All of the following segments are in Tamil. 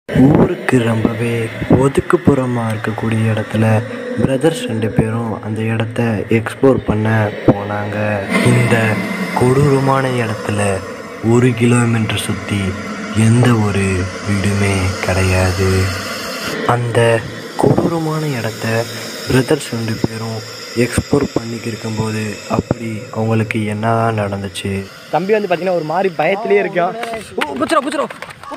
ஊருக்கு ரொம்பவே ஒதுக்குப்புறமாக இருக்கக்கூடிய இடத்துல பிரதர்ஸ் 2 பேரும் அந்த இடத்த எக்ஸ்ப்ளோர் பண்ண போனாங்க. இந்த கொடூரமான இடத்துல 1 கிலோமீட்டர் சுற்றி எந்த ஒரு வீடுமே கிடையாது. அந்த கொடூரமான இடத்த பிரதர்ஸ் 2 பேரும் எக்ஸ்ப்ளோர் பண்ணிக்கு இருக்கும்போது அப்படி அவங்களுக்கு என்னதான் நடந்துச்சு? தம்பி வந்து பார்த்தீங்கன்னா ஒரு மாதிரி பயத்திலே இருக்கான். குச்சிரும்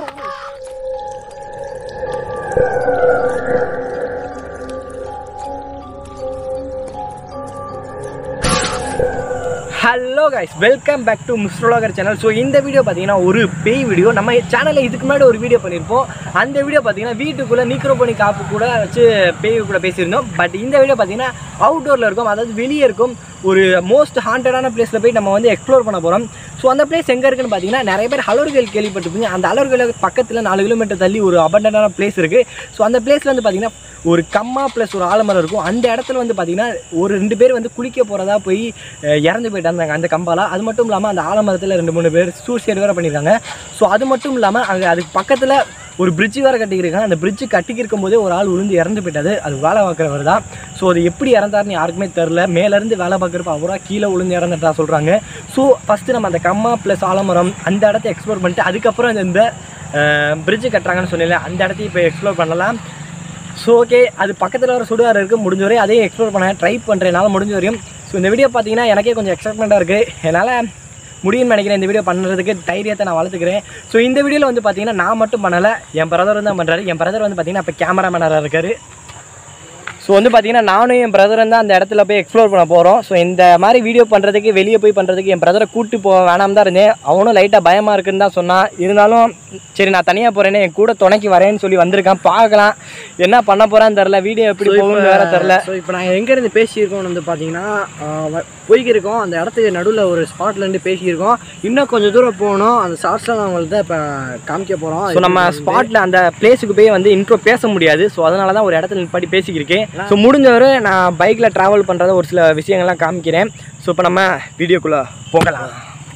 hello guys, welcome back to mister vlogger channel. So இந்த வீடியோ பார்த்தீங்கன்னா ஒரு பேய் வீடியோ. நம்ம சேனலில் இதுக்கு முன்னாடி ஒரு வீடியோ பண்ணியிருப்போம். அந்த வீடியோ பார்த்தீங்கன்னா வீட்டுக்குள்ளே நீக்ரோபோனி காப்பு கூட வச்சு பேய் கூட பேசியிருந்தோம். பட் இந்த வீடியோ பார்த்தீங்கன்னா அவுட்டோரில் இருக்கும், அதாவது வெளியே இருக்கும். ஒரு மோஸ்ட் ஹாண்டடான பிளேஸில் போய் நம்ம வந்து எக்ஸ்ப்ளோர் பண்ண போகிறோம். ஸோ அந்த பிளேஸ் எங்கே இருக்குன்னு பார்த்தீங்கன்னா, நிறைய பேர் அலோர்கள் கேள்விப்பட்டிருப்பீங்க. அந்த அலோர்களுக்கு பக்கத்தில் 4 கிலோமீட்டர் தள்ளி ஒரு அபண்டடான பிளேஸ் இருக்குது. ஸோ அந்த பிளேஸில் வந்து பார்த்தீங்கன்னா ஒரு கம்மா ப்ளஸ் ஒரு ஆலமரம் இருக்கும். அந்த இடத்துல வந்து பார்த்திங்கன்னா ஒரு 2 பேர் வந்து குளிக்க போகிறதா போய் இறந்து போயிட்டாங்க அந்த கம்பால். அது மட்டும் இல்லாமல் அந்த ஆலமரத்தில் 2-3 பேர் சூசைட் வேறு பண்ணியிருக்காங்க. ஸோ அது மட்டும் இல்லாமல் அங்கே அதுக்கு பக்கத்தில் ஒரு பிரிட்ஜு வேறு கட்டிக்கிருக்காங்க. அந்த பிரிட்ஜு கட்டிக்கிருக்கும் போதே ஒரு ஆள் விழுந்து இறந்து போயிட்டாது. அது வேலை பார்க்குறவர் தான். ஸோ அது எப்படி இறந்தாருன்னு யாருக்குமே தெரில. மேலேருந்து வேலை பார்க்குறப்ப அவராக கீழே விழுந்து இறந்துட்டா சொல்கிறாங்க. ஸோ ஃபஸ்ட்டு நம்ம அந்த கம்மா ப்ளஸ் ஆலமரம் அந்த இடத்த எக்ஸ்ப்ளோர் பண்ணிட்டு அதுக்கப்புறம் இந்த பிரிட்ஜு கட்டுறாங்கன்னு சொன்னேன், அந்த இடத்தையும் இப்போ எக்ஸ்ப்ளோர் பண்ணலாம். ஸோ ஓகே, அது பக்கத்தில் வர சுடுகாடு இருக்குது. முடிஞ்ச வரையும் அதையும் எக்ஸ்ப்ளோர் பண்ண ட்ரை பண்ணுறேன் என்னால் முடிஞ்ச வரையும். ஸோ இந்த வீடியோ பார்த்தீங்கன்னா எனக்கே கொஞ்சம் எக்ஸைட்மெண்ட்டாக இருக்குது. என்னால் முடியும்னு நினைக்கிறேன். இந்த வீடியோ பண்ணுறதுக்கு தைரியத்தை நான் வளர்த்துக்கிறேன். ஸோ இந்த வீடியோவில் வந்து பார்த்தீங்கன்னா நான் மட்டும் பண்ணலை, என் பிரதர் தான் பண்ணுறாரு. என் பிரதர் வந்து பார்த்தீங்கன்னா இப்போ கேமராமேனாக இருக்கார். ஸோ வந்து பார்த்தீங்கன்னா நானும் என் பிரதரும் தான் அந்த இடத்துல போய் எக்ஸ்ப்ளோர் பண்ண போகிறோம். ஸோ இந்த மாதிரி வீடியோ பண்ணுறதுக்கு வெளியே போய் பண்ணுறதுக்கு என் பிரதரை கூப்பிட்டு போக வேணாம் தான் இருந்தேன். அவனும் லைட்டாக பயமாக இருக்குன்னு தான் சொன்னான். இருந்தாலும் சரி நான் தனியாக போகிறேன்னு என் கூட துணைக்கு வரேன்னு சொல்லி வந்திருக்கான். பார்க்கலாம் என்ன பண்ண போகிறான்னு தெரில, வீடியோ எப்படி போகும்னு வேறு தெரில. ஸோ இப்போ நான் எங்கேருந்து பேசியிருக்கோம்னு வந்து பார்த்தீங்கன்னா போய்க்கிருக்கோம். அந்த இடத்துக்கு நடுவில் ஒரு ஸ்பாட்லேருந்து பேசியிருக்கோம். இன்னும் கொஞ்சம் தூரம் போகணும். அந்த ஷார்ட்ஸ்லாம் அவங்கள்ட்ட இப்போ காமிக்க போகிறோம். ஸோ நம்ம ஸ்பாட்டில் அந்த பிளேஸுக்கு போய் வந்து இன்ட்ரோ பேச முடியாது. ஸோ அதனால தான் ஒரு இடத்துல நிப்பாட்டி பேசிக்கிருக்கேன். ஸோ முடிஞ்சவரை நான் பைக்கில் ட்ராவல் பண்ணுறத ஒரு சில விஷயங்கள்லாம் காமிக்கிறேன். ஸோ இப்போ நம்ம வீடியோக்குள்ளே போகலாம்.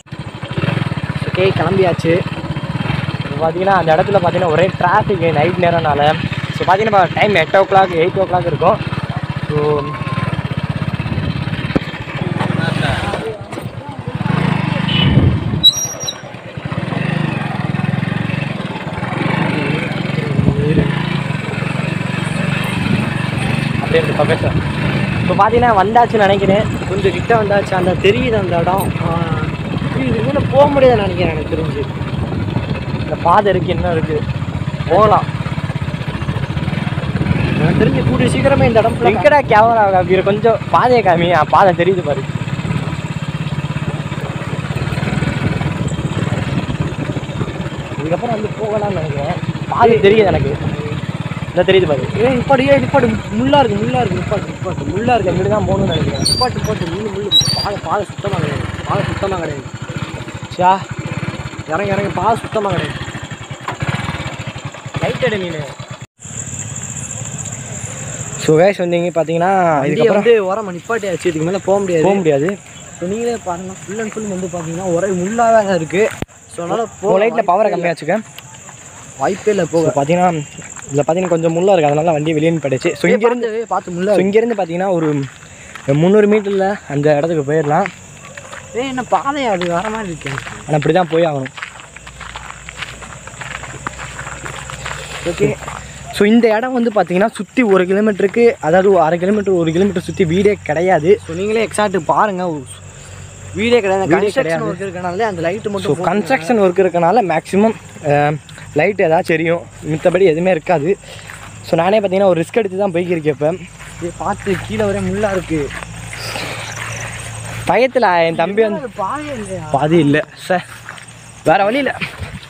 ஓகே, கிளம்பியாச்சு. இப்போ பார்த்தீங்கன்னா அந்த இடத்துல பார்த்தீங்கன்னா ஒரே டிராஃபிக் நைட் நேரம்னால. ஸோ பார்த்தீங்கன்னா டைம் 8 o'clock 8 o'clock இருக்கும். ஸோ இப்போ பார்த்தீங்கன்னா வந்தாச்சுன்னு நினைக்கிறேன். கொஞ்சம் கிட்ட வந்தாச்சு. அந்த தெரியுது அந்த இடம். இது மேலே போக முடியாதுன்னு நினைக்கிறேன் எனக்கு தெரிஞ்சு. இந்த பாதை இருக்குது, என்ன இருக்குது, போகலாம். எனக்கு தெரிஞ்சு கூடிய சீக்கிரமே இந்த இடம் எங்கடா கேமரா காமிக்கிற, கொஞ்சம் பாதையை காமி. பாதை தெரியுது பாரு. இதுக்கப்புறம் வந்து போகலாம்னு நினைக்கிறேன். பாதை தெரியுது எனக்கு. இந்த தெரியுது பாரு. நிப்பாடு முள்ளா இருக்கு முள்ளா இருக்கு. எங்கிட்ட தான் போகணும்னு நினைக்கிறேன். நிப்பாட்டு முள்ளு பாதை சுத்தமாக கிடையாது. ஷா இறங்க பாதை சுத்தமாக கிடையாது. லைட் அடி நீனு. ஸோ கைஸ் வந்தீங்க பார்த்தீங்கன்னா இதுக்கப்புறம் வந்து உரமா நிப்பாட்டியாச்சு. இதுக்கு மேலே போக முடியாது. ஸோ நீங்களே பாருங்கள், ஃபுல் அண்ட் ஃபுல் வந்து பார்த்தீங்கன்னா ஒரே முள்ளாக தான் இருக்குது. ஸோ அதனால் லைட்டில் பவரை கம்மியாக வச்சுக்க வாய்ப்பே இல்லை போக. பார்த்தீங்கன்னா இதில் பார்த்தீங்கன்னா கொஞ்சம் முள்ளாக இருக்குது, அதனால வண்டி வெளியே நிப்பாட்டிச்சு. ஸோ இங்கேருந்து பார்த்து முள்ளா. ஸோ இங்கேருந்து பார்த்தீங்கன்னா ஒரு 300 மீட்டரில் அந்த இடத்துக்கு போயிடலாம். என்ன பாதையா அது வர மாதிரி இருக்கு. ஆனால் அப்படி தான் போய் ஆகணும். ஓகே. ஸோ இந்த இடம் வந்து பார்த்தீங்கன்னா சுற்றி 1 கிலோமீட்டருக்கு, அதாவது 1/2 கிலோமீட்டர் 1 கிலோமீட்டர் சுற்றி வீடே கிடையாது. ஸோ நீங்களே எக்ஸாக்ட் பாருங்கள், வீடே கிடையாது. கன்ஸ்ட்ரக்ஷன் ஒர்க் இருக்கனாலே அந்த லைட்டு மட்டும். ஸோ கன்ஸ்ட்ரக்ஷன் ஒர்க் இருக்கனால மேக்ஸிமம் லைட் ஏதாச்சும் எரியும், மித்தபடி எதுவுமே இருக்காது. ஸோ நானே பார்த்தீங்கன்னா ஒரு ரிஸ்க் எடுத்து தான் போய்க்கிருக்கேன். இப்போ பார்த்து கீழே வர முள்ளாக இருக்குது. பயத்தில் என் தம்பி வந்து பாதி இல்லை சார், வேறு வழி இல்லை.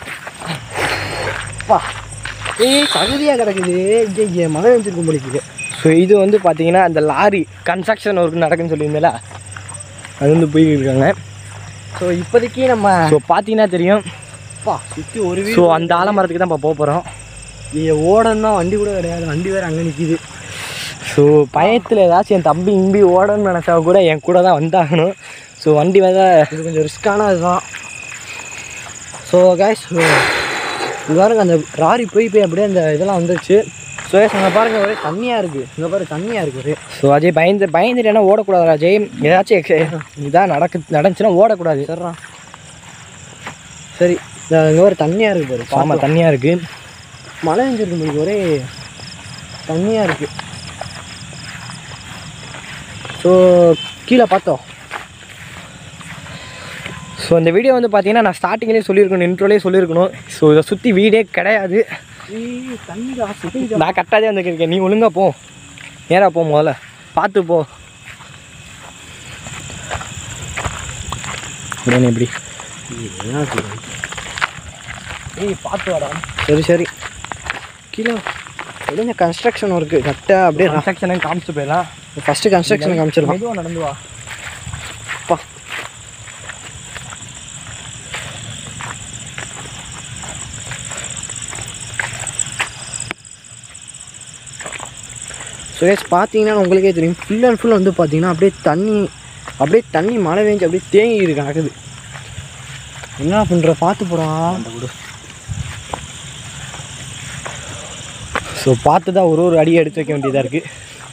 தகுதியாக கிடக்குது. இங்கே மழை வந்துருக்கும் போலிக்குது. ஸோ இது வந்து பார்த்தீங்கன்னா அந்த லாரி கன்ஸ்ட்ரக்ஷன் ஒர்க் நடக்குன்னு சொல்லியிருந்தேல, அது வந்து போயிருக்காங்க. ஸோ இப்போதைக்கு நம்ம பார்த்தீங்கன்னா தெரியும் சுற்றி ஒரு ஸோ அந்த ஆலமரத்துக்கு தான் இப்போ போக போகிறோம். ஓடணும்னா வண்டி கூட கிடையாது, வண்டி வேறு அங்கே நிற்கிது. ஸோ பயத்தில் ஏதாச்சும் என் தம்பி இம்பி ஓடணும்னு நினச்சா கூட என் கூட தான் வந்தாகணும். ஸோ வண்டி வந்து இது கொஞ்சம் ரிஸ்க்கான இதுதான். ஸோ கைஸ் இது பாருங்க அந்த ராரி போய் அப்படியே அந்த இதெல்லாம் வந்துருச்சு. ஸோ அங்கே பாருங்கள் ஒரே தண்ணியாக இருக்குது. இங்கே பாரு தண்ணியாக இருக்குது ஒரே. ஸோ அஜய் பயந்துட்டு என்ன ஓடக்கூடாது அஜய். ஏதாச்சும் இதாக நடந்துச்சுன்னா ஓடக்கூடாது. சரிண்ணா. சரி இங்கே ஒரு தண்ணியாக இருக்குது பாரு. ஆமாம் தண்ணியாக இருக்குது. மழை பெஞ்சிருக்கு முடியும் ஒரே தண்ணியாக இருக்குது. ஸோ கீழே பார்த்தோம். ஸோ இந்த வீடியோ வந்து பார்த்தீங்கன்னா நான் ஸ்டார்டிங்லேயே சொல்லியிருக்கணும், இன்ட்ரோலேயே சொல்லியிருக்கணும். ஸோ இதை சுற்றி வீடே கிடையாது. தண்ணி நான் கரெக்டாக வந்துருக்கேன். நீ ஒழுங்கா போ, நேராக போ, முதல்ல பார்த்து போ. எப்படி பார்த்து வாடா. சரி கீழே எதுவும் கன்ஸ்ட்ரக்ஷன் ஒர்க்கு கரெக்டாக அப்படியே கன்ஸ்ட்ரக்ஷனை காமிச்சிட்டு போயிடலாம். ஃபஸ்ட்டு கன்ஸ்ட்ரக்ஷனை காமிச்சிடலாம். மெதுவாக நடந்து வா. பா சுரேஷ் பார்த்தீங்கன்னா உங்களுக்கே தெரியும், ஃபுல் அண்ட் ஃபுல் வந்து பார்த்தீங்கன்னா அப்படியே தண்ணி மழை பெஞ்சு அப்படியே தேங்கி இருக்கு நடக்குது. என்ன பண்ணுற பார்த்து போடான். ஸோ பார்த்து தான் ஒரு அடியை எடுத்து வைக்க வேண்டியதாக இருக்குது.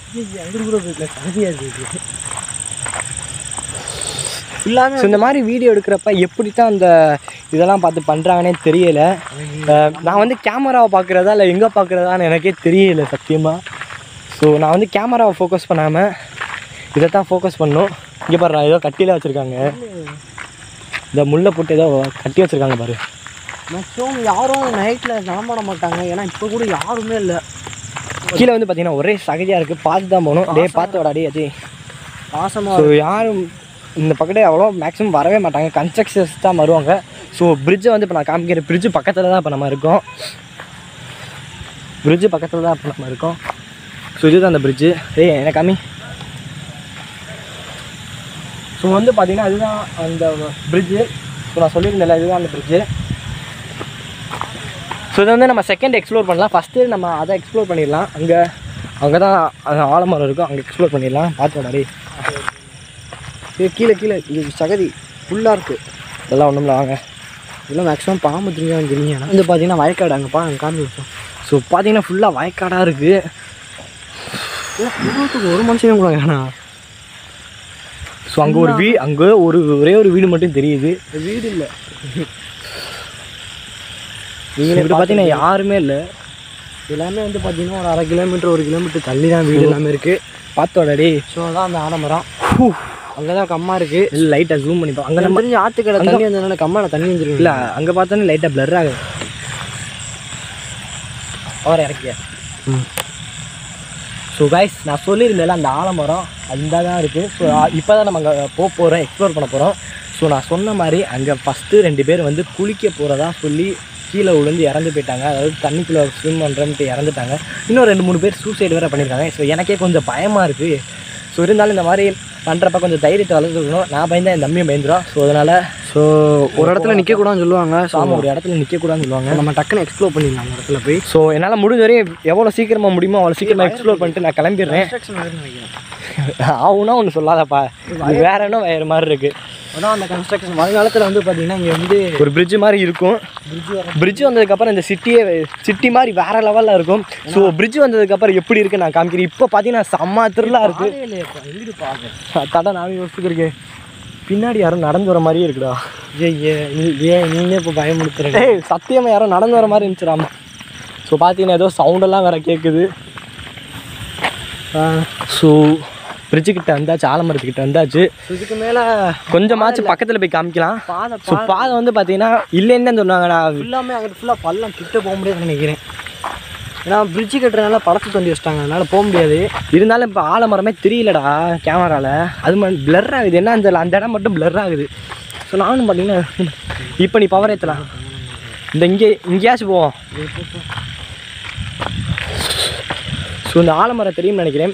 ஃபுல்லாமே இந்த மாதிரி வீடியோ எடுக்கிறப்ப எப்படி தான் அந்த இதெல்லாம் பார்த்து பண்ணுறாங்கன்னே தெரியலை. நான் வந்து கேமராவை பார்க்குறதா இல்லை எங்கே பார்க்குறதான்னு எனக்கே தெரியலை சத்தியமாக. ஸோ நான் வந்து கேமராவை ஃபோக்கஸ் பண்ணாமல் இதை தான் ஃபோக்கஸ் பண்ணணும். இங்கே பாரு ஏதோ கட்டியில் வச்சுருக்காங்க, இந்த முள்ளை போட்டு ஏதோ கட்டி வச்சுருக்காங்க பாரு. மேக்ஸிமம் யாரும் நைட்டில் நடமாட மாட்டாங்க, ஏன்னா இப்போ கூட யாருமே இல்லை. கீழே வந்து பார்த்தீங்கன்னா ஒரே சகதியாக இருக்குது, பார்த்து தான் போகணும். டே பார்த்து வாடாடி அஜய். பாசமாக. ஸோ யாரும் இந்த பக்கத்தே அவ்வளோ மேக்ஸிமம் வரவே மாட்டாங்க, கன்ஸ்ட்ரக்ஷன்ஸ் தான் வருவாங்க. ஸோ பிரிட்ஜை வந்து இப்போ நான் காமிக்கிறேன். பிரிட்ஜு பக்கத்தில் தான் இப்போ நம்ம இருக்கோம். ஸோ இதுதான் அந்த பிரிட்ஜு. எனக்கு காமி. ஸோ வந்து பார்த்தீங்கன்னா அதுதான் அந்த பிரிட்ஜு. ஸோ நான் சொல்லியிருந்தேன்ல இதுதான் அந்த பிரிட்ஜு. ஸோ இதை வந்து நம்ம செகண்ட் எக்ஸ்ப்ளோர் பண்ணலாம். ஃபஸ்ட்டு நம்ம அதை எக்ஸ்ப்ளோர் பண்ணிடலாம். அங்கே தான் அந்த ஆலமரம் இருக்கும், அங்கே எக்ஸ்ப்ளோர் பண்ணிடலாம். பார்த்து மாதிரி கீழே இது சகதி ஃபுல்லாக இருக்குது. இதெல்லாம் ஒன்றும்ல வாங்க. இதெல்லாம் மேக்ஸிமம் பாம்பு தெரிஞ்சுங்க. வந்து பார்த்தீங்கன்னா வயக்காடு அங்கேப்பா அங்கே காமி வச்சோம். ஸோ பார்த்தீங்கன்னா ஃபுல்லாக வயக்காடாக இருக்குது. ஒரு மனுஷன் கூட வேணா. ஸோ அங்கே ஒரே ஒரு வீடு மட்டும் தெரியுது. வீடு இல்லை, நீங்கள் இப்படி பார்த்தீங்கன்னா யாருமே இல்லை. எல்லாமே வந்து பார்த்தீங்கன்னா ஒரு 1/2 கிலோமீட்டர் 1 கிலோமீட்டர் தள்ளி தான் வீடு எல்லாமே இருக்குது. பார்த்தோடடி. ஸோ அதான் அந்த ஆலமரம். அங்கே தான் கம்மா இருக்குது. லைட்டாக ஜூம் பண்ணிப்போம். அங்கே நம்ம தெரிஞ்சு ஆற்றுக்கடை தண்ணி வந்ததுனால கம்மாவில் தண்ணி வந்துருக்கு. இல்லை அங்கே பார்த்தோன்னே லைட்டாக பிளர் ஆகுது. அவரை இறக்கிய. ஸோ கைஸ் நான் சொல்லியிருந்தேன்ல அந்த ஆலமரம் அந்த தான் இருக்குது. ஸோ இப்போ தான் நம்ம அங்கே போகிறோம், எக்ஸ்ப்ளோர் பண்ண போகிறோம். ஸோ நான் சொன்ன மாதிரி அங்கே ஃபஸ்ட்டு 2 பேர் வந்து குளிக்க போகிறதா சொல்லி கீழே விழுந்து இறந்து போயிட்டாங்க. அதாவது தண்ணிக்குள்ளே ஸ்விம் பண்ணுறேன்ட்டு இறந்துட்டாங்க. இன்னும் 2-3 பேர் சூசைடு வேறு பண்ணியிருக்காங்க. ஸோ எனக்கே கொஞ்சம் பயமாக இருக்குது. ஸோ இருந்தாலும் இந்த மாதிரி பண்ணுறப்ப கொஞ்சம் தைரியத்தை வளர்த்துக்கணும். நான் பயந்தா என் தம்பியும் பயந்துடும். ஸோ அதனால் ஒரு இடத்துல நிற்கக்கூடாதுன்னு சொல்லுவாங்க. ஸோ ஆமாம், ஒரு இடத்துல நிற்கக்கூடாதுன்னு சொல்லுவாங்க. நம்ம டக்குன்னு எக்ஸ்ப்ளோர் பண்ணிடலாம் அந்த இடத்துல போய். ஸோ என்னால் முடிஞ்ச வரையும் எவ்வளோ சீக்கிரமாக முடியுமோ அவ்வளோ சீக்கிரமாக எக்ஸ்ப்ளோர் பண்ணிட்டு நான் கிளம்பிடுறேன். ஆகுனா ஒன்று சொல்லாதப்பா, இது வேற என்ன வேறு மாதிரி இருக்குது. அதான் அந்த கன்ஸ்ட்ரக்ஷன் வருங்காலத்தில் வந்து பார்த்தீங்கன்னா இங்கே வந்து ஒரு பிரிட்ஜு மாதிரி இருக்கும். பிரிட்ஜு வந்ததுக்கப்புறம் இந்த சிட்டி மாதிரி வேறு லெவலில் இருக்கும். ஸோ பிரிட்ஜு வந்ததுக்கப்புறம் எப்படி இருக்குது நான் காமிக்கிறேன். இப்போ பார்த்தீங்கன்னா செம்ம திருளாக இருக்குது. தடை நானும் யோசிச்சுருக்கேன். பின்னாடி யாரும் நடந்து வர மாதிரியே இருக்குடா. நீங்களே இப்போ பயமுடுத்துறேன். சத்தியமாக யாரும் நடந்து வர மாதிரி இருந்துச்சுடாமா. ஸோ பார்த்தீங்கன்னா ஏதோ சவுண்டெல்லாம் வேறு கேட்குது. ஸோ பிரிட்ஜுக்கிட்ட வந்தாச்சு, ஆலமரத்துக்கிட்ட வந்தாச்சு. இதுக்கு மேலே கொஞ்சமாச்சு பக்கத்தில் போய் காமிக்கலாம். ஸோ பாதை வந்து பார்த்தீங்கன்னா இல்லைன்னு தான் சொன்னாங்கடா. ஃபுல்லாமே அங்கே ஃபுல்லாக பள்ளம், கிட்ட போக முடியாதுன்னு நினைக்கிறேன். ஏன்னா பிரிட்ஜு கட்டுறதுனால படத்தை தண்டி வச்சிட்டாங்க, அதனால் போக முடியாது. இருந்தாலும் இப்போ ஆலமரமே தெரியலடா கேமராவில். அது மாதிரி பிளர் ஆகுது. என்ன அந்த இடம் மட்டும் பிளர் ஆகுது. ஸோ நானும் பார்த்தீங்கன்னா இப்போ நீ பவர் ஏற்றலாம். இங்கேயாச்சும் போவோம். ஸோ இந்த ஆலமரம் தெரியும்னு நினைக்கிறேன்.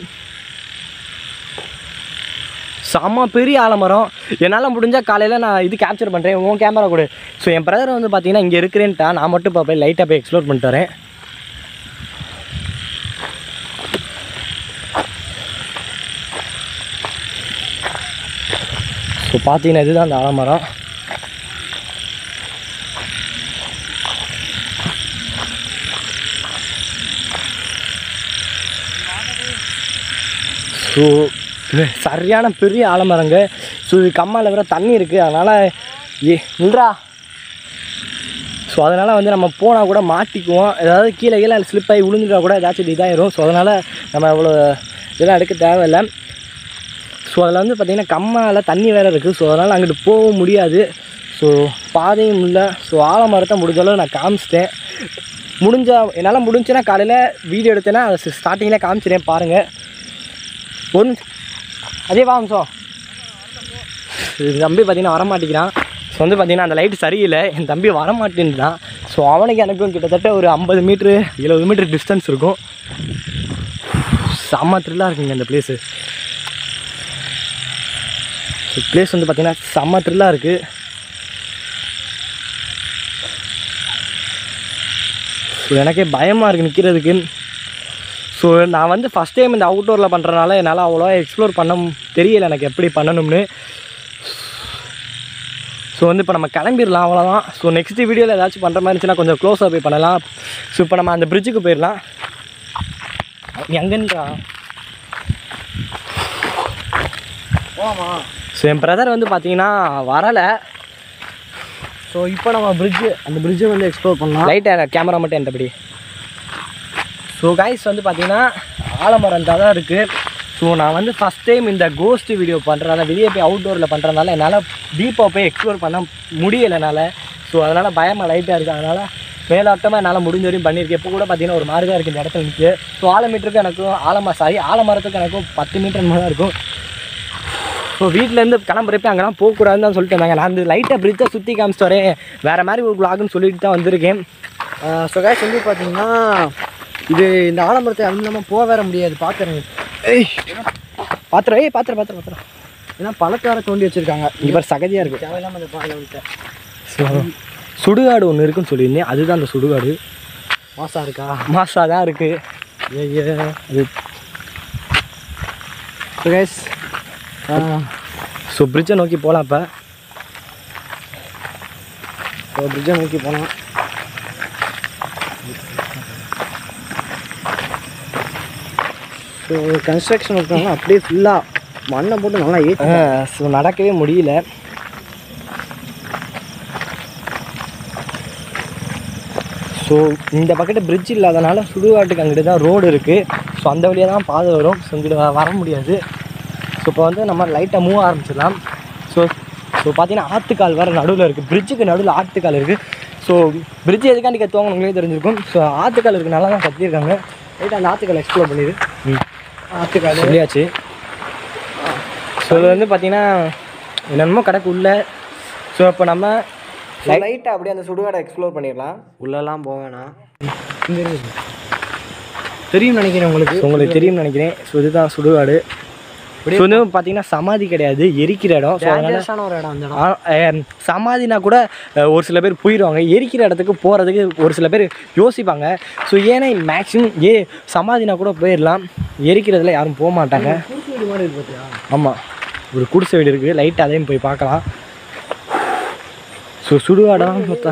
செம்ம பெரிய ஆலமரம். என்னால் முடிஞ்சால் காலையில் நான் இது கேப்சர் பண்ணுறேன், உன் கேமரா கூட. ஸோ என் பிரதர் வந்து பார்த்தீங்கன்னா இங்கே இருக்கிறேன்ட்டா, நான் மட்டும் இப்போ போய் லைட்டாக போய் எக்ஸ்ப்ளோர் பண்ணிட்டு வரேன். ஸோ பார்த்தீங்கன்னா இதுதான் அந்த ஆலமரம். ஸோ சரியான பெரிய ஆலமரங்க. ஸோ இது கம்மாயில் வேறு தண்ணி இருக்குது, அதனால் இல்லைடா. ஸோ அதனால் வந்து நம்ம போனால் கூட மாட்டிக்குவோம், ஏதாவது கீழே ஸ்லிப் ஆகி விழுந்துட்டா கூட ஏதாச்சும் இதாயிரும். ஸோ அதனால் நம்ம அவ்வளோ இதெல்லாம் எடுக்க தேவையில்லை. ஸோ அதில் வந்து பார்த்திங்கன்னா கம்மாயில் தண்ணி வேறு இருக்குது. ஸோ அதனால் அங்கிட்டு போக முடியாது. ஸோ பாதையும் இல்லை. ஸோ ஆலமரத்தை முடிஞ்ச அளவு நான் காமிச்சிட்டேன். என்னால் முடிஞ்சுன்னா காலையில் வீடியோ எடுத்தேன்னா அதை ஸ்டார்டிங்கில் காமிச்சிட்டேன் பாருங்கள். ஒன்று அதே வாம்சம் என் தம்பி பார்த்திங்கன்னா வரமாட்டேங்கிறான். ஸோ வந்து பார்த்திங்கன்னா அந்த லைட்டு சரியில்லை, என் தம்பி வரமாட்டேன்றான். ஸோ அவனுக்கு எனக்கும் கிட்டத்தட்ட ஒரு 50 மீட்ரு 70 மீட்ரு டிஸ்டன்ஸ் இருக்கும். செம்ம த்ரில்லாக இருக்குங்க இந்த பிளேஸு. ஸோ பிளேஸ் வந்து பார்த்திங்கன்னா செம்ம த்ரில்லாக இருக்குது. ஸோ எனக்கே பயமாக இருக்குது நிற்கிறதுக்கு. ஸோ நான் வந்து ஃபஸ்ட் டைம் இந்த அவுட்டோரில் பண்ணுறதுனால என்னால் அவ்வளோவா எக்ஸ்ப்ளோர் பண்ண தெரியலை எனக்கு எப்படி பண்ணணும்னு. ஸோ வந்து இப்போ நம்ம கிளம்பிடலாம், அவ்வளோதான். ஸோ நெக்ஸ்ட் வீடியோவில் ஏதாச்சும் பண்ணுற மாதிரி இருந்துச்சுன்னா கொஞ்சம் க்ளோஸாக போய் பண்ணலாம். ஸோ இப்போ நம்ம அந்த பிரிட்ஜுக்கு போயிடலாம். எங்கன்றா போமா. ஸோ என் பிரதர் வந்து பார்த்தீங்கன்னா வரலை. ஸோ இப்போ நம்ம அந்த பிரிட்ஜை வந்து எக்ஸ்ப்ளோர் பண்ணலாம். லைட்டாக கேமரா மட்டும் என்கிட்டபடி. ஸோ கைஸ் வந்து பார்த்தீங்கன்னா ஆலமரம் தான் இருக்குது. ஸோ நான் வந்து ஃபஸ்ட் டைம் இந்த கோஸ்ட் வீடியோ பண்ணுறதுனால, வெளியே போய் அவுட்டோரில் பண்ணுறதுனால என்னால் டீப்பாக போய் எக்ஸ்ப்ளோர் பண்ண முடியலை என்னால். ஸோ அதனால் பயமாக லைட்டாக இருக்குது. அதனால் மேலாட்டமாக என்னால் முடிஞ்ச வரையும் பண்ணியிருக்கேன். இப்போ கூட பார்த்தீங்கன்னா ஒரு மாதிரி தான் இருக்குது இந்த இடத்துல நிற்க. ஸோ ஆலமீட்டருக்கு எனக்கும் ஆலமரத்துக்கு எனக்கும் 10 மீட்டர் தான் இருக்கும். ஸோ வீட்டிலேருந்து கிளம்புறப்ப அங்கெல்லாம் போகக்கூடாதுன்னு தான் சொல்லிட்டு இருந்தாங்க. நான் அந்த லைட்டாக பிரிட்ஜை சுற்றி காமிச்சிட்டு வரேன், வேறு மாதிரி ஒரு vlogன்னு சொல்லிட்டு தான் வந்திருக்கேன். ஸோ கைஸ் வந்து பார்த்தீங்கன்னா இந்த ஆலமரத்தை அந்தமாக போக வேற முடியாது. பார்க்குறேன் பாத்திரம் ஏன்னா பழக்கார தோண்டி வச்சுருக்காங்க. இங்கே சகதியாக இருக்குது. தேவையில்லாமல் அந்த பாதையில் விட்டேன். ஸோ சுடுகாடு ஒன்று இருக்குன்னு சொல்லியிருந்தேன், அதுதான் அந்த சுடுகாடு. மாசா இருக்கா? மாசாக தான் இருக்குது. அது ஸோ கைஸ் ஸோ பிரிட்ஜை நோக்கி போகலாம். இப்போ பிரிட்ஜை நோக்கி போனால் ஸோ கன்ஸ்ட்ரக்ஷன் இருக்காங்க, அப்படியே ஃபுல்லாக மண்ணை போட்டு நல்லா ஸோ நடக்கவே முடியல. ஸோ இந்த பக்கத்து பிரிட்ஜ் இல்லாதனால சுடுகாட்டுக்கு அங்கிட்டு தான் ரோடு இருக்குது. ஸோ அந்த வழியாக தான் பாதை வரும். ஸோ இங்கிட்டு வர முடியாது. ஸோ இப்போ வந்து நம்ம லைட்டாக மூவ் ஆரம்பிச்சிடலாம். ஸோ பார்த்தீங்கன்னா ஆற்றுக்கால் வேறு நடுவில் இருக்குது, பிரிட்ஜுக்கு நடுவில் ஆற்றுக்கால் இருக்குது. ஸோ பிரிட்ஜ் எதுக்காண்டி கற்றுவாங்க உங்களே தெரிஞ்சிருக்கும். ஸோ ஆற்றுக்கால் இருக்குது, நல்லா தான் கட்டியிருக்காங்க. லைட்டாக அந்த ஆற்றுக்கால் எக்ஸ்ப்ளோர் பண்ணிடு. ஆற்றுக்கால் சொல்லியாச்சு. ஸோ இது வந்து பார்த்திங்கன்னா என்னென்னமோ கிடக்கு உள்ள. ஸோ இப்போ நம்ம லைட்டாக அப்படியே அந்த சுடுகாடை எக்ஸ்ப்ளோர் பண்ணிடலாம். உள்ளெல்லாம் போவேண்ணா தெரியும் நினைக்கிறேன் உங்களுக்கு தெரியும்னு நினைக்கிறேன். ஸோ இதுதான் சுடுகாடு. ஸோ வந்து பார்த்தீங்கன்னா சமாதி கிடையாது, எரிக்கிற இடம். ஸோ அதனால ஒரு இடம். சமாதினா கூட ஒரு சில பேர் போயிடுவாங்க, எரிக்கிற இடத்துக்கு போகிறதுக்கு ஒரு சில பேர் யோசிப்பாங்க. ஸோ ஏன்னா மேக்ஸிமம் சமாதினா கூட போயிடலாம், எரிக்கிறதுல யாரும் போக மாட்டாங்க. ஆமாம், ஒரு குடிசை வீடு இருக்குது, லைட் அதையும் போய் பார்க்கலாம். ஸோ சுடுகாடாக பார்த்தா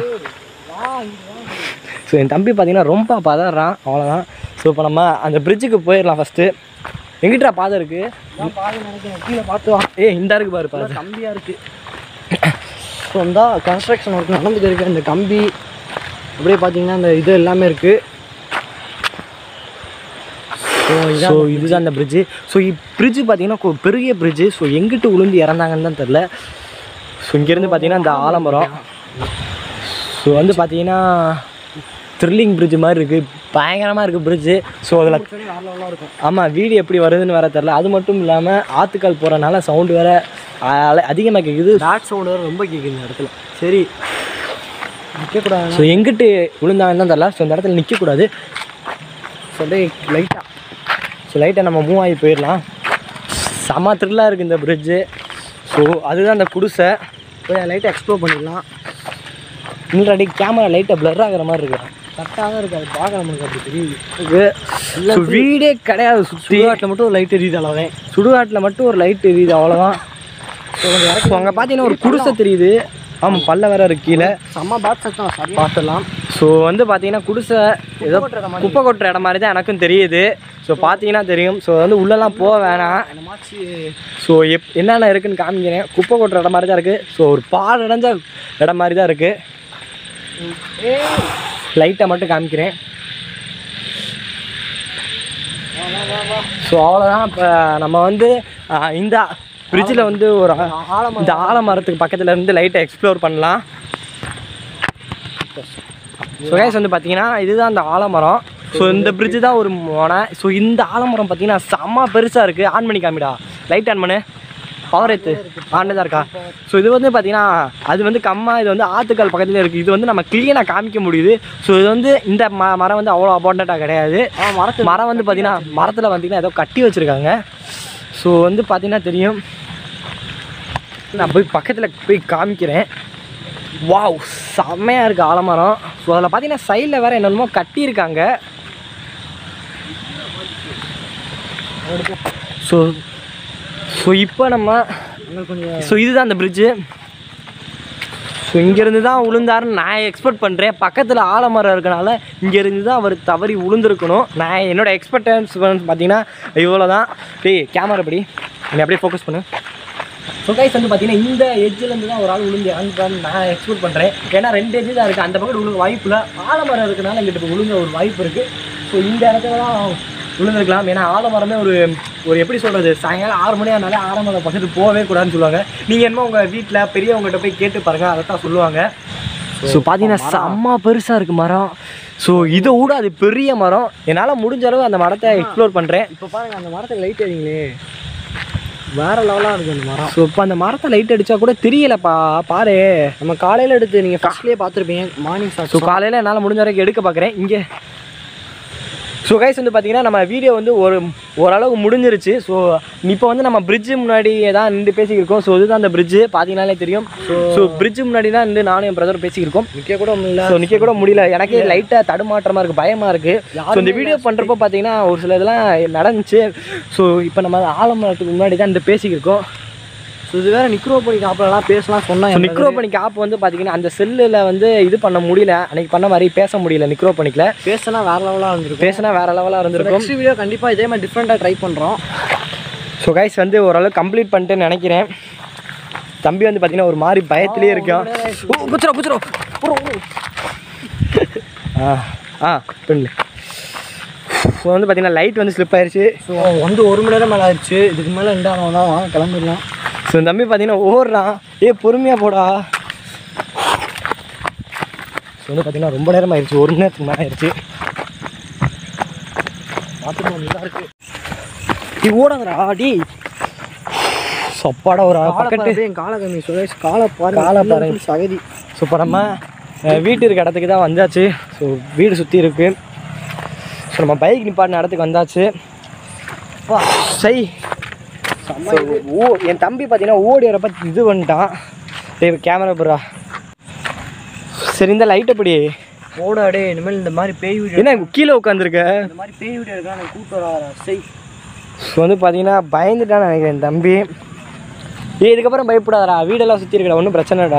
ஸோ என் தம்பி பார்த்தீங்கன்னா ரொம்ப பதறான், அவ்வளோதான். ஸோ இப்போ நம்ம அந்த பிரிட்ஜுக்கு போயிடலாம். ஃபஸ்ட்டு எங்கிட்டா பாதை இருக்குது, பாதை நினைக்கிறேன், கீழே பார்த்து வா. இந்த இருக்குது பாரு, பாதை கம்பியாக இருக்குது. ஸோ இந்த கன்ஸ்ட்ரக்ஷன் ஒர்க் நடந்துட்டு இருக்குது. இந்த கம்பி அப்படியே பார்த்தீங்கன்னா இந்த இது எல்லாமே இருக்குது. ஸோ இதுதான் அந்த பிரிட்ஜு. ஸோ பிரிட்ஜு பார்த்தீங்கன்னா பெரிய பிரிட்ஜு. ஸோ எங்கிட்டு விழுந்து இறந்தாங்கன்னு தான் தெரில. ஸோ இங்கேருந்து பார்த்தீங்கன்னா இந்த ஆலமரம். ஸோ வந்து பார்த்தீங்கன்னா த்ரில்லிங் பிரிட்ஜு மாதிரி இருக்குது, பயங்கரமாக இருக்குது பிரிட்ஜு. ஸோ அதில் இருக்கும். ஆமாம், வீடு எப்படி வருதுன்னு வேறு தெரில. அது மட்டும் இல்லாமல் ஆற்றுக்கால் போகிறனால சவுண்டு வேறு அதிகமாக கேட்குது. டாட் சவுண்டு வேறு ரொம்ப கேட்குது இந்த இடத்துல. சரி நிற்கக்கூடாது. ஸோ எங்கிட்டு விழுந்தாங்கன்னு தான் தெரில. ஸோ இந்த இடத்துல நிற்கக்கூடாது. ஸோ அப்படியே லைட்டாக நம்ம மூவ் ஆகி போயிடலாம். செம த்ரில்லாக இருக்குது இந்த பிரிட்ஜு. ஸோ அதுதான் அந்த குடிசை. போய் லைட்டாக எக்ஸ்ப்ளோர் பண்ணிடலாம். முன்னாடி கேமரா லைட்டாக பிளர் ஆகிற மாதிரி இருக்குது, கரெக்டாக தான் இருக்குது. அது பார்க்க நம்மளுக்கு அப்படி தெரியுது. ஸோ வீடே கிடையாது, சுடுகாட்டில் மட்டும் ஒரு லைட் எரியுது, அவ்வளோதான். சுடுகாட்டில் மட்டும் ஒரு லைட் எரியுது, அவ்வளோதான். ஸோ அங்கே பார்த்தீங்கன்னா ஒரு குடிசை தெரியுது. ஆமாம், பல்ல வேற இருக்கு கீழே. செம்ம பேட் சத்தம், சரி பார்த்துடலாம். ஸோ வந்து பார்த்தீங்கன்னா குடிசை ஏதோ குப்பை கொட்டுற இடம் மாதிரி தான் எனக்கும் தெரியுது. ஸோ பார்த்தீங்கன்னா தெரியும். ஸோ வந்து உள்ளெல்லாம் போக வேணாம். ஸோ என்னென்ன இருக்குதுன்னு காமிக்கிறேன். குப்பை கொட்டுற இடம் மாதிரி தான் இருக்குது. ஸோ ஒரு பாழடைஞ்ச இடம் மாதிரி தான் இருக்குது. லைட்டை மட்டும் காமிக்கிறேன். ஸோ அவ்வளோதான். இப்போ நம்ம வந்து இந்த பிரிட்ஜில் வந்து ஒரு இந்த ஆலமரத்துக்கு பக்கத்தில் இருந்து லைட்டை எக்ஸ்ப்ளோர் பண்ணலாம். ஸோ கைஸ் வந்து பார்த்தீங்கன்னா இதுதான் அந்த ஆலமரம். ஸோ இந்த பிரிட்ஜு தான் ஒரு மொனை. ஸோ இந்த ஆலமரம் பார்த்தீங்கன்னா செம்ம பெருசாக இருக்குது. ஆன் பண்ணி காமிடா, லைட் ஆன் பண்ணு. பவர் ஏற்று ஆன் தான் இருக்கா? ஸோ இது வந்து பார்த்தீங்கன்னா அது வந்து இது வந்து ஆற்றுக்கால் பக்கத்தில் இருக்குது. இது வந்து நம்ம கிளியராக காமிக்க முடியுது. ஸோ இது வந்து இந்த மரம் வந்து அவ்வளோ அபார்டண்ட்டாக கிடையாது. மரம் வந்து பார்த்தீங்கன்னா மரத்தில் பார்த்தீங்கன்னா ஏதோ கட்டி வச்சுருக்காங்க. ஸோ வந்து பார்த்தீங்கன்னா தெரியும். நான் போய் பக்கத்தில் போய் காமிக்கிறேன். வாவ், செம்மையாக இருக்குது ஆலமரம். ஸோ அதில் பார்த்தீங்கன்னா சைடில் வேறு என்னென்னமோ கட்டியிருக்காங்க. ஸோ இப்போ நம்ம இதுதான் அந்த பிரிட்ஜு. ஸோ இங்கேருந்து தான் விழுந்தாருன்னு நான் எக்ஸ்பெக்ட் பண்ணுறேன். பக்கத்தில் ஆலமரம் இருக்கனால இங்கேருந்து தான் அவர் தவறி விழுந்திருக்கணும். நான் என்னோடய எக்ஸ்பெக்டன்ஸ் பார்த்தீங்கன்னா இவ்வளோ தான். டேய் கேமரா படி என்னை அப்படியே ஃபோக்கஸ் பண்ணு. ஸோ கைஸ் வந்து பார்த்தீங்கன்னா இந்த எட்ஜிலேருந்து தான் ஒரு ஆள் விழுந்து இறந்துட்டான்னு நான் எக்ஸ்பெக்ட் பண்ணுறேன். ஏன்னா 2 எட்ஜு தான் இருக்குது. அந்த பக்கம் விழுங்க வாய்ப்பு இல்லை. ஆலமரம் இருக்கனால இங்கிட்ட இப்போ விழுங்க ஒரு வாய்ப்பு இருக்குது. ஸோ இந்த இடத்துல தான் விழுந்துருக்கலாம். ஏன்னா ஆலமரமே ஒரு எப்படி சொல்கிறது, சாயங்காலம் 6 மணி ஆனாலே ஆலமரம் பக்கத்துக்கு போகவே கூடாதுன்னு சொல்லுவாங்க. நீங்கள் என்னமோ உங்கள் வீட்டில் பெரியவங்ககிட்ட போய் கேட்டு பாருங்கள், அதை தான் சொல்லுவாங்க. ஸோ பார்த்தீங்கன்னா செம்ம பெருசாக இருக்குது மரம். ஸோ இதை விட அது பெரிய மரம். என்னால் முடிஞ்ச அளவு அந்த மரத்தை எக்ஸ்ப்ளோர் பண்ணுறேன். இப்போ பாருங்கள், அந்த மரத்தை லைட் அடிங்களே, வேறு லெவலாக இருக்குது அந்த மரம். ஸோ இப்போ அந்த மரத்தை லைட் அடித்தா கூட தெரியலப்பா. பாரு, நம்ம காலையில் எடுத்து நீங்கள் ஃபஸ்ட்லேயே பார்த்துருப்பீங்க மார்னிங் ஷாட். ஸோ காலையில் என்னால் முடிஞ்ச வரைக்கும் எடுக்க பார்க்குறேன் இங்கே. ஸோ கைஸ் வந்து பார்த்தீங்கன்னா நம்ம வீடியோ வந்து ஓரளவுக்கு முடிஞ்சிருச்சு. ஸோ இப்போ வந்து நம்ம பிரிட்ஜு முன்னாடி தான் நின்று பேசிக்கிருக்கோம். ஸோ இதுதான் அந்த பிரிட்ஜு, பார்த்தீங்கன்னாலே தெரியும். ஸோ பிரிட்ஜு முன்னாடி தான் நின்று நானும் என் பிரதர் பேசிக்கிருக்கோம். நிற்க கூட முடியல. ஸோ நிற்க கூட முடியல. எனக்கே லைட்டாக தடுமாற்றமாக இருக்குது, பயமாக இருக்குது. ஸோ இந்த வீடியோ பண்ணுறப்போ பார்த்தீங்கன்னா ஒரு சில இதெல்லாம் நடந்துச்சு. ஸோ இப்போ நம்ம ஆலமரத்துக்கு முன்னாடி தான் நின்று பேசிக்கிருக்கோம். ஸோ இது வேறு நிக்ரோபோனிக் ஆப்லாம் பேசலாம் சொன்னாங்க. நிக்ரோபோனிக் ஆப் வந்து பார்த்தீங்கன்னா அந்த செல்லில் வந்து இது பண்ண முடியல. அன்றைக்கி பண்ண மாதிரி பேச முடியல. நிக்ரோபோனிக்கில் பேசினா வேறு லெவலாக இருந்திருக்கும். பேசினா வேறு லெவலாக இருந்திருக்கும். நெக்ஸ்ட் வீடியோ கண்டிப்பாக இதே மாதிரி டிஃப்ரெண்ட்டாக ட்ரை பண்ணுறோம். ஸோ கைஸ் வந்து ஓரளவு கம்ப்ளீட் பண்ணிட்டேன்னு நினைக்கிறேன். தம்பி வந்து பார்த்தீங்கன்னா ஒரு மாதிரி பயத்திலே இருக்கான். புச்சிரும் பண்ணு. ஸோ வந்து பார்த்தீங்கன்னா லைட் வந்து ஸ்லிப் ஆயிடுச்சு. ஸோ வந்து 1 மணி நேரம் மேலே ஆயிடுச்சு. இதுக்கு மேலே ரெண்டாவது தான் கிளம்பிடலாம். ஸோ தம்பி பார்த்தீங்கன்னா ஓடுறான். பொறுமையாக போடா. ஸோ வந்து பார்த்தீங்கன்னா ரொம்ப நேரம் ஆயிடுச்சு, 1 மணி நேரத்துக்கு மேலே ஆயிடுச்சு. பார்த்துட்டு நல்லா இருக்கு. நீ ஓடாதடா டி. சப்பாடா ஒரு பக்கத்து என் காலை கம்மி சுரேஷ், காலை பாருங்க சகதி. ஸோ இப்போ நம்ம வீட்டு இருக்க இடத்துக்கு தான் வந்தாச்சு. ஸோ வீடு சுற்றி இருக்குது. ஸோ நம்ம பைக் நிப்பாட்டின இடத்துக்கு வந்தாச்சு. சரி, என் தம்பி பார்த்தீங்கன்னா ஓடி வரப்ப இது பண்ணிட்டான். கேமரா போடுறா. சரி, இந்த லைட்டை படி ஓடாடே. இனிமேல் இந்த மாதிரி பேய் வீடியோ என்ன கீழே உட்காந்துருக்க, இந்த மாதிரி பேய் வீடியோ இருக்கா எனக்கு கூப்பிட்டு வர. சரி, ஸோ வந்து பார்த்தீங்கன்னா பயந்துட்டான்னு நினைக்கிறேன் என் தம்பி. இதுக்கப்புறம் பயப்படாதடா, வீடெல்லாம் சுற்றி இருக்கடா, ஒன்றும் பிரச்சனைடா.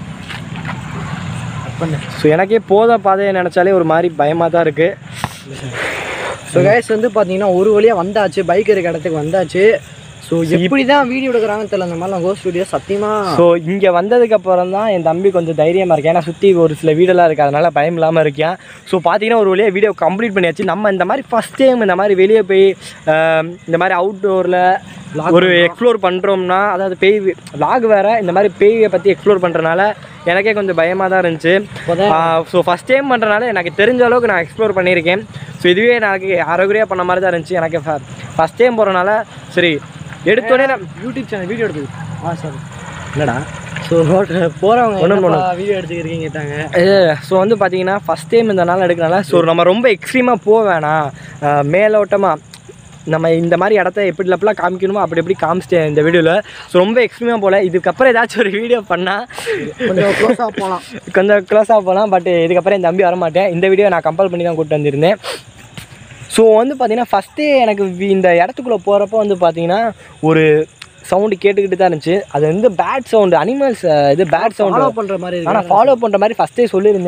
ஸோ எனக்கே போத பாதையை நினச்சாலே ஒரு மாதிரி பயமாக தான் இருக்குது. ஸோ கைஸ் வந்து பார்த்தீங்கன்னா ஒரு வழியாக வந்தாச்சு, பைக் இருக்க இடத்துக்கு வந்தாச்சு. ஸோ எப்படி தான் வீடியோ எடுக்கிறாங்கன்னு தெரியல அந்த மாதிரிலாம் கோஸ்ட் வீடியோ சத்தியமாக. ஸோ இங்கே வந்ததுக்கப்புறம் தான் என் தம்பி கொஞ்சம் தைரியமாக இருக்கேன். ஏன்னா சுற்றி ஒரு சில வீடெல்லாம் இருக்குது, அதனால் பயம் இல்லாமல் இருக்கேன். ஸோ பார்த்தீங்கன்னா ஒரு வழியாக வீடியோ கம்ப்ளீட் பண்ணியாச்சு. நம்ம இந்த மாதிரி ஃபஸ்ட் டைம் இந்த மாதிரி வெளியே போய் இந்த மாதிரி அவுட்டோரில் ஒரு எக்ஸ்ப்ளோர் பண்ணுறோம்னா, அதாவது பேய் லாக் வேறு, இந்த மாதிரி பேயை பற்றி எக்ஸ்ப்ளோர் பண்ணுறனால எனக்கே கொஞ்சம் பயமாக தான் இருந்துச்சு. ஸோ ஃபஸ்ட் டைம் பண்ணுறனால எனக்கு தெரிஞ்ச அளவுக்கு நான் எக்ஸ்ப்ளோர் பண்ணியிருக்கேன். ஸோ இதுவே எனக்கு அரைகுறையாக பண்ண மாதிரி தான் இருந்துச்சு. எனக்கு ஃபஸ்ட் டைம் போகிறனால சரி எடுத்தோடனே நான் யூடியூப் சேனல் வீடியோ எடுத்து சார் என்னடா. ஸோ போகிறவங்க ஒன்று வீடியோ எடுத்துக்கிறீங்க கேட்டாங்க. ஸோ வந்து பார்த்தீங்கன்னா ஃபஸ்ட் டைம் இந்த நாள் எடுக்கிறனால ஸோ நம்ம ரொம்ப எக்ஸ்ட்ரீமாக போக வேணாம், மேலோட்டமாக நம்ம இந்த மாதிரி இடத்த எப்படிலாம் காமிக்கணுமோ அப்படி எப்படி காமிச்சிட்டேன் இந்த வீடியோவில். ஸோ ரொம்ப எக்ஸ்ட்ரீமாக போகல. இதுக்கப்புறம் ஏதாச்சும் ஒரு வீடியோ பண்ணால் கொஞ்சம் க்ளோஸாக போகலாம். பட் இதுக்கப்புறம் என் தம்பி வரமாட்டேன். இந்த வீடியோ நான் கம்பல் பண்ணி தான் கூப்பிட்டு வந்திருந்தேன். ஸோ வந்து பார்த்தீங்கன்னா ஃபஸ்ட்டே எனக்கு இந்த இடத்துக்குள்ளே போகிறப்போ வந்து பார்த்தீங்கன்னா ஒரு சவுண்டு கேட்டுக்கிட்டு தான் இருந்துச்சு. அது வந்து பேட் சவுண்டு, அனிமல்ஸ் இது பேட் சவுண்டு பண்ணுற மாதிரி. ஆனால் ஃபாலோ பண்ணுற மாதிரி ஃபஸ்ட்டே சொல்லியிருந்தேன்.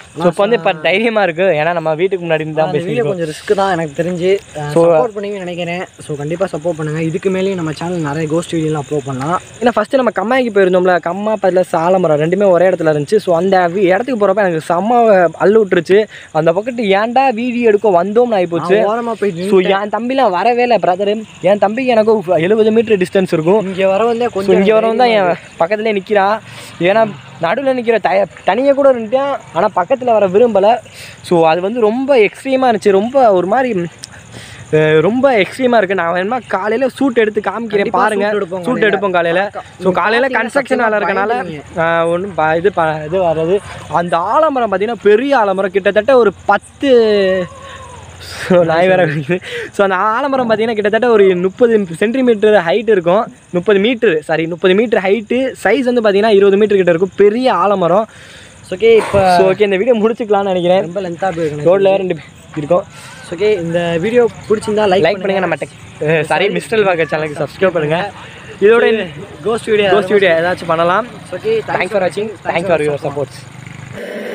ஸோ இப்போ வந்து இப்போ தைரியமாக இருக்குது, ஏன்னா நம்ம வீட்டுக்கு முன்னாடி தான் அந்த வீடியோ கொஞ்சம் ரிஸ்க் தான் எனக்கு தெரிஞ்சு. சப்போர்ட் பண்ணுவீங்கன்னு நினைக்கிறேன். ஸோ கண்டிப்பாக சப்போர்ட் பண்ணுங்கள். இதுக்கு மேலேயும் நம்ம சேனல் நிறைய கோஸ்ட் வீடியோலாம் அப்லோட் பண்ணலாம். ஏன்னா ஃபஸ்ட்டு நம்ம கம்மாய்க்கு போயிருந்தோம்ல, கம்மா ப்ளஸ் ஆலமரம் ரெண்டுமே ஒரே இடத்துல இருந்துச்சு. ஸோ அந்த இடத்துக்கு போகிறப்ப எனக்கு செம்ம அள்ளு விட்டுருச்சு. அந்த பக்கத்து ஏன்டா வீடியோ எடுக்க வந்தோம்னு ஆகிப்போச்சு. ஓரமாக போயிட்டு ஸோ என் தம்பிலாம் வரவே இல்லை பிரதரு. என் தம்பிக்கு எனக்கும் 70 மீட்டர் டிஸ்டன்ஸ் இருக்கும். இங்கே வரவந்தே கொஞ்சம் இங்கே வரவும் தான் என் பக்கத்துலேயே நிற்கிறான். ஏன்னா நடுவில் நிற்கிற தனியாக கூட இருந்துட்டேன், ஆனால் பக்கத்தில் வர விரும்பலை. ஸோ அது வந்து ரொம்ப எக்ஸ்ட்ரீமாக இருந்துச்சு. ரொம்ப ஒரு மாதிரி ரொம்ப எக்ஸ்ட்ரீமாக இருக்குது. நான் வேணுமா காலையில் சூட் எடுத்து காமிக்கிறேன் பாருங்கள். சூட் எடுப்போம் காலையில். ஸோ காலையில் கன்ஸ்ட்ரக்ஷன் வேலை இருக்கனால ஒன்றும் இது வர்றது. அந்த ஆலமரம் பார்த்திங்கன்னா பெரிய ஆலமரம், கிட்டத்தட்ட ஒரு 10 நாய் வேற இருக்குது. ஸோ அந்த ஆலமரம் பார்த்திங்கன்னா கிட்டத்தட்ட ஒரு 30 சென்டிமீட்டர் ஹைட் இருக்கும். 30 மீட்டர் ஹைட்டு. சைஸ் வந்து பார்த்திங்கன்னா 20 மீட்டர் கிட்ட இருக்கும். பெரிய ஆலமரம். ஓகே இப்போ ஓகே இந்த வீடியோ முடிச்சுக்கலாம்னு நினைக்கிறேன். ரொம்ப லென்த்தாக போயிருக்கணும். ரோட்டில் 2 இருக்கும். ஓகே இந்த வீடியோ பிடிச்சிருந்தா லைக் பண்ணுங்கள். நம்ம மிஸ்டர் வாக்கர் சேனலுக்கு சப்ஸ்கிரைப் பண்ணுங்கள். இதோட கோஸ்ட் வீடியோ ஏதாச்சும் பண்ணலாம். ஓகே தேங்க்ஸ் ஃபார் வாட்சிங். Thanks for your supports.